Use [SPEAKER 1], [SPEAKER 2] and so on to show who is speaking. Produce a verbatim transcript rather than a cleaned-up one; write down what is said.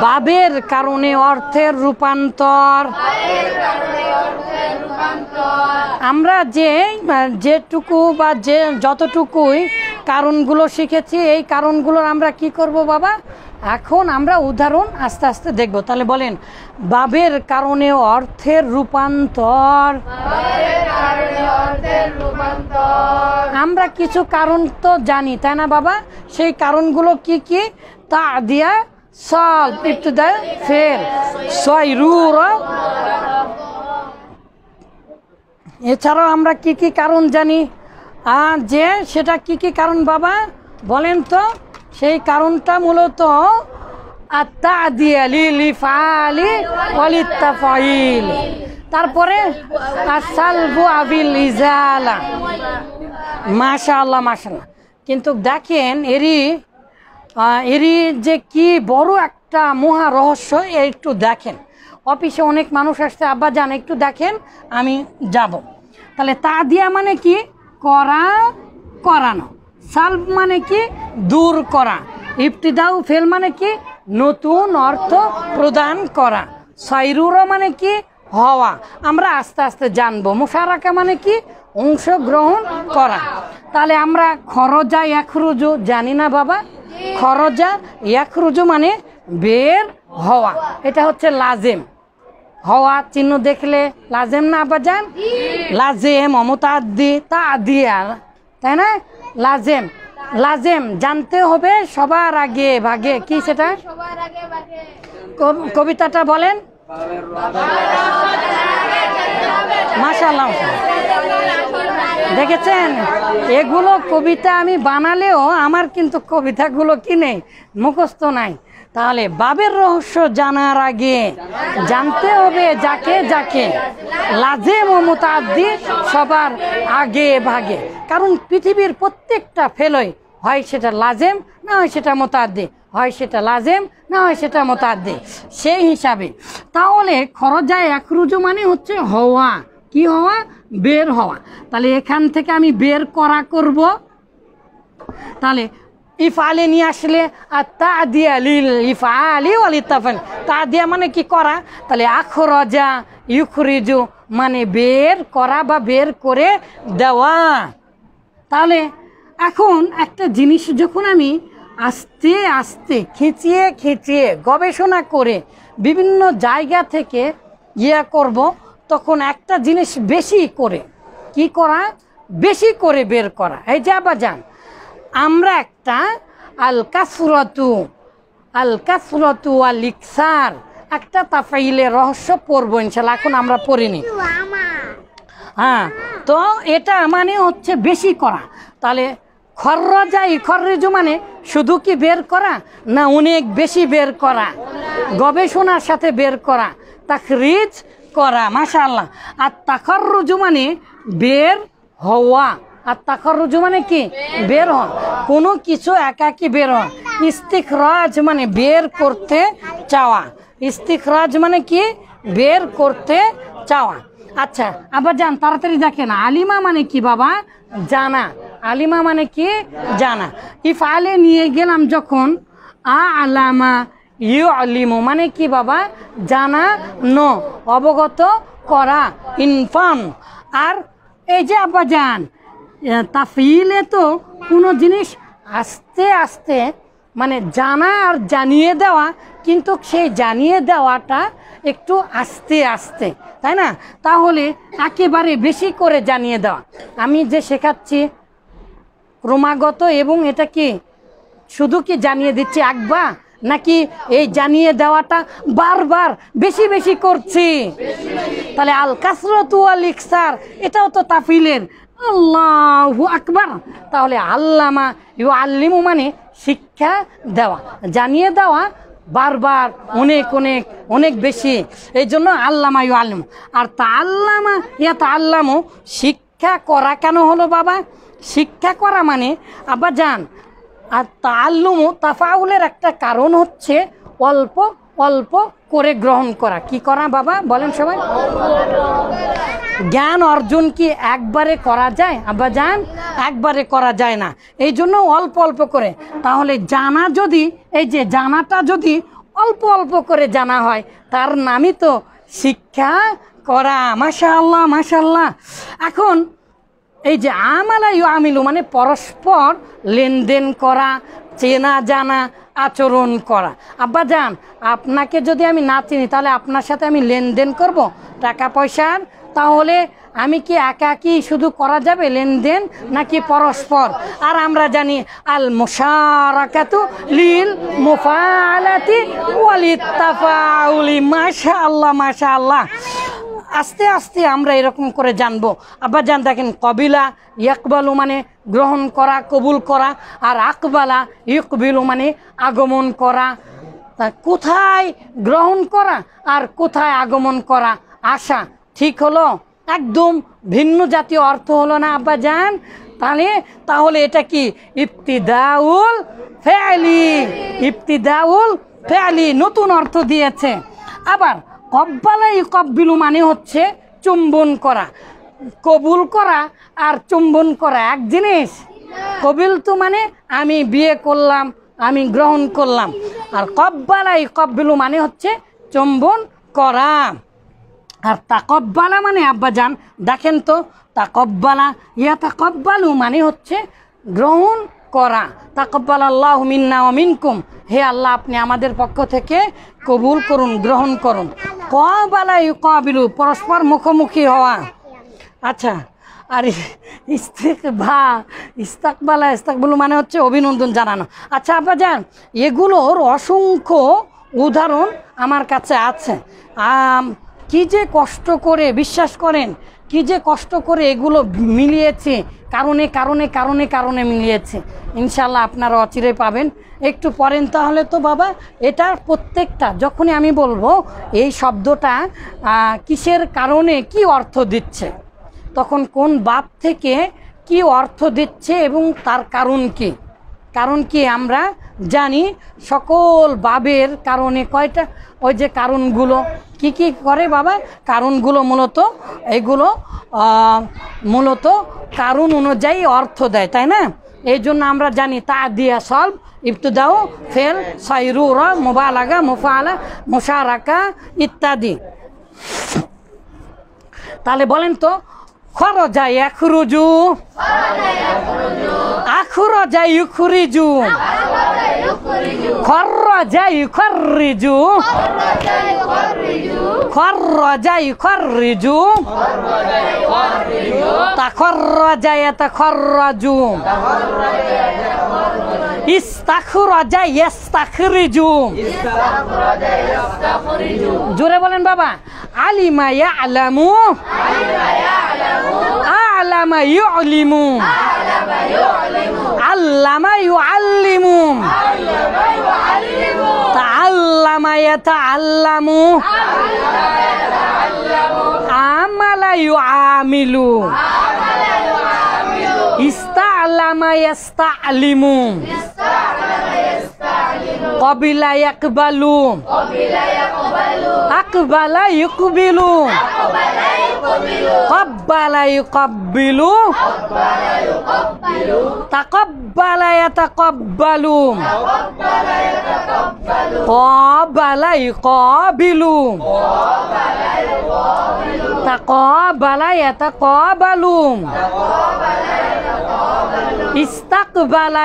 [SPEAKER 1] ভাবের কারণে অর্থের রূপান্তর। আমরা যে যেটুকু বা যে যতটুকুই কারণগুলো শিখেছি এই কারণগুলোর আমরা কি করব বাবা, এখন আমরা উদাহরণ আস্তে আস্তে দেখব। তাহলে বলেন, ভাবের কারণে অর্থের রূপান্তর। আমরা কিছু কারণ তো জানি, তাই না বাবা? সেই কারণগুলো কি কি? তা দিয়া সাল ইবতিদা ফেল সাইরুর। এছাড়াও আমরা কি কি কারণ জানি, আর যে সেটা কি কি কারণ বাবা বলেন তো? সেই কারণটা মূলত আত-তা'দিয়া লিল-ইফআলি ওয়ালিত-তাফঈল, তারপরে আস-সালবু আবিল ইজালা। মাশাআল্লাহ মাশাআল্লাহ। কিন্তু দেখেন এরই এরই যে কি বড় একটা মহা রহস্য, একটু দেখেন। অফিসে অনেক মানুষ আসছে, আব্বা যান একটু দেখেন, আমি যাব। তাহলে তা দিয়া মানে কি? করা, করানো। সালব মানে কি? দূর করা। ইবতিদাউ ফেল মানে কি? নতুন অর্থ প্রদান করা। সাইরুরা মানে কি? হওয়া। আমরা আস্তে আস্তে জানবো। মুশারাকা মানে কি? অংশগ্রহণ করা। তাহলে আমরা খরজা ইয়াখরুজু জানি না বাবা? খরজা ইয়াখরুজু মানে বের হওয়া, এটা হচ্ছে লাজেম। হওয়া চিহ্ন দেখলে লাজেম না আব্বাজান? লাজেম অমুতাদ্দি তা দিয়া, তাই না? লাজেম লাজেম জানতে হবে সবার আগে ভাগে। কি সেটা? কবিতাটা বলেন। মাশাআল্লাহ, দেখেছেন এগুলো কবিতা আমি বানালেও আমার কিন্তু কবিতাগুলো কি নেই, মুখস্থ নাই। তাহলে ভাবের রহস্য জানার আগে জানতে হবে যাকে যাকে, লাজেম ও মুতাআদ্দি সবার আগে ভাগে। কারণ পৃথিবীর প্রত্যেকটা ফেলই হয় সেটা লাজেম, না হয় সেটা মুতাআদ্দি, হয় সেটা লাজেম, না হয় সেটা মুতাআদ্দি। সেই হিসাবে তাহলে খরজা ইয়াখরুজু মানে হচ্ছে হওয়া। কি হওয়া? বের হওয়া। তাহলে এখান থেকে আমি বের করা করব। তাহলে ইফআলে নিয়ে আসলে আর তা দিয়া লিল ইফআলি ওয়ালিত-তাফঈল, তা দিয়া মানে কি? করা। তাহলে আখরাজা ইউখরিজু মানে বের করা বা বের করে দেওয়া। তাহলে এখন একটা জিনিস যখন আমি আস্তে আস্তে খিচিয়ে খিচিয়ে গবেষণা করে বিভিন্ন জায়গা থেকে ইয়া করব, তখন একটা জিনিস বেশি করে কি করা? বেশি করে বের করা। এই যে আব্বাজান আমরা একটা আল কাসরাতু আল কাসরাতু ওয়াল ইকসার একটা তাফঈলের রহস্য পড়বো ইনশাআল্লাহ। এখন আমরা পড়িনি। হ্যাঁ, তো এটা মানে হচ্ছে বেশি করা। তাহলে খরজা ইখরিজু মানে শুধু কি বের করা, না অনেক বেশি বের করা, গবেষণার সাথে বের করা, তাখরিজ করা। মাশাআল্লাহ। আর তাখাররুজু মানে বের হওয়া। আর তাখাররুজু মানে কি? বের হওয়া। কোনো কিছু একাকি বের হওয়া। ইস্তিখরাজ মানে বের করতে চাওয়া। ইস্তিখরাজ মানে কি? বের করতে চাওয়া। আচ্ছা আবার যান তাড়াতাড়ি দেখেন। আলিমা মানে কি বাবা? জানা। আলিমা মানে কি? জানা। ইফআলে নিয়ে গেলাম যখন, আ আলামা ইউআলিমু মানে কি বাবা? জানা নো, অবগত করা, ইনফর্ম। আর এই যে আব্বা যান তাফঈলে তো কোনো জিনিস আস্তে আস্তে মানে জানা আর জানিয়ে দেওয়া, কিন্তু সেই জানিয়ে দেওয়াটা একটু আস্তে আস্তে, তাই না? তাহলে একেবারে বেশি করে জানিয়ে দেওয়া। আমি যে শেখাচ্ছি ক্রমাগত, এবং এটা কি শুধু কি জানিয়ে দিচ্ছি একবার, নাকি এই জানিয়ে দেওয়াটা বারবার বেশি বেশি করছি? তাহলে আল কাসরাতু ওয়াল ইকসার এটাও তো তাফঈলের। আল্লাহু আকবার। তাহলে আল্লামা ইউআল্লিমু মানে শিক্ষা দেওয়া, জানিয়ে দেওয়া বারবার, অনেক অনেক অনেক বেশি। এই জন্য আল্লামা ইউআল্লিমু। আর তাআল্লামা ইয়াতাআল্লামু শিক্ষা করা কেন হলো বাবা? শিক্ষা করা মানে আব্বা যান আর তাআল্লুমু তাফাউলের একটা কারণ হচ্ছে অল্প অল্প করে গ্রহণ করা। কি করা বাবা বলেন সবাই? জ্ঞান অর্জন কি একবারে করা যায় আব্বা যান? একবারে করা যায় না, এই জন্য অল্প অল্প করে। তাহলে জানা যদি, এই যে জানাটা যদি অল্প অল্প করে জানা হয়, তার নামই তো শিক্ষা করা। মাশাআল্লাহ মাশাআল্লাহ। এখন এই যে আমালা ইউআমিলু মানে পরস্পর লেনদেন করা, চেনা জানা, আচরণ করা। আব্বাজান, আপনাকে যদি আমি না চিনি তাহলে আপনার সাথে আমি লেনদেন করব টাকা পয়সার? তাহলে আমি কি একাকি শুধু করা যাবে লেনদেন, নাকি পরস্পর? আর আমরা জানি আল মুশারাকাতু লিল মুফাআলাতি ওয়ালিত তাফাউলি। মাশাআল্লাহ মাশাআল্লাহ। আস্তে আস্তে আমরা এরকম করে জানবো। আব্বাজান দেখেন, কবিলা ইয়াকবালু মানে গ্রহণ করা, কবুল করা, আর আকবালা ইকবিলু মানে আগমন করা। তা কোথায় গ্রহণ করা আর কোথায় আগমন করা, আসা ঠিক হলো? একদম ভিন্ন জাতীয় অর্থ হলো না আব্বাজান? তাহলে তাহলে এটা কি ইবতিদাউল ফেআলি, ইবতিদাউল ফেআলি নতুন অর্থ দিয়েছে। আবার কব্বালা ইউকাব্বিলু মানে হচ্ছে চুম্বন করা। কবুল করা আর চুম্বন করা এক জিনিস? কবিল তো মানে আমি বিয়ে করলাম, আমি গ্রহণ করলাম, আর কব্বালা ইউকাব্বিলু মানে হচ্ছে চুম্বন করা। আর তাকব্বালা মানে আব্বাজান দেখেন তো, তাকব্বালা ইয়াতাকব্বালু মানে হচ্ছে গ্রহণ করা। তাকব্বালাল্লাহু মিন্না ওয়া মিনকুম, হে আল্লাহ আপনি আমাদের পক্ষ থেকে কবুল করুন, গ্রহণ করুন। কবালা ইউকাবিলু পরস্পর মুখোমুখি হওয়া। আচ্ছা, আর ইস্তিকবা ইস্তাকবালা ইস্তাকবালু মানে হচ্ছে অভিনন্দন জানানো। আচ্ছা আব্বাজান, এগুলোর অসংখ্য উদাহরণ আমার কাছে আছে। কি যে কষ্ট করে, বিশ্বাস করেন, কি যে কষ্ট করে এগুলো মিলিয়েছে, কারণে কারণে কারণে কারণে মিলিয়েছে। ইনশাল্লাহ আপনারা অচিরে পাবেন। একটু পড়েন তাহলে তো বাবা। এটার প্রত্যেকটা যখনই আমি বলবো এই শব্দটা কিসের কারণে কি অর্থ দিচ্ছে, তখন কোন বাপ থেকে কি অর্থ দিচ্ছে এবং তার কারণ কি, কারণ কি আমরা জানি। সকল বাবের কারণে কয়টা, ওই যে কারণগুলো কি কি করে বাবা, কারণগুলো মূলত এগুলো মূলত কারণ অনুযায়ী অর্থ দেয়, তাই না? এই জন্য আমরা জানি তা দিয়া সলভ, ইবতিদাউ, ফেল, সাইরুরা, মুবালাগা, মুফাআলা, মুশারাকা ইত্যাদি। তাহলে বলেন তো, খরজা ইয়াখরুজু, আখরজা ইউখরিজু, খরজা ইউখরিজু, খরজা ইউখরিজু, তাখরজা ইয়াতাখরজু, ইস্তাখরজা ইস্তাখরিজু। জোরে বলেন বাবা। আলিমা ইয়ালামু, আ'লামা ইউ'লিমু, আল্লামা ইউ'আল্লিমু, তা'আল্লামা ইয়াতা'আল্লামু, আমালা ইউ'আমিলু, ইস্তা'লামা ইস্তা'লিমু, কবিলা ইয়াকবালু, আকবালা ইউকবিলু, কব্বালা ইউকাব্বিলু, তাকাব্বালা ইয়াতাকাব্বালু, ক্বাবালা ইউকাবিলু, তাকাবালা ইয়াতাকাবালু, ইস্তাকবালা